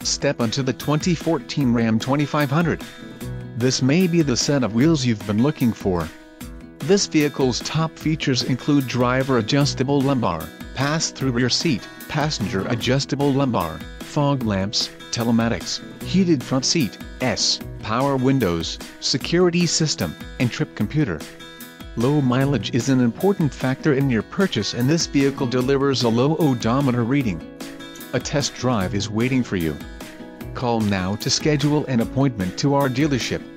Step onto the 2014 Ram 2500. This may be the set of wheels you've been looking for. This vehicle's top features include driver adjustable lumbar, pass-through rear seat, passenger adjustable lumbar, fog lamps, telematics, heated front seat, power windows, security system, and trip computer. Low mileage is an important factor in your purchase, and this vehicle delivers a low odometer reading. A test drive is waiting for you. Call now to schedule an appointment to our dealership.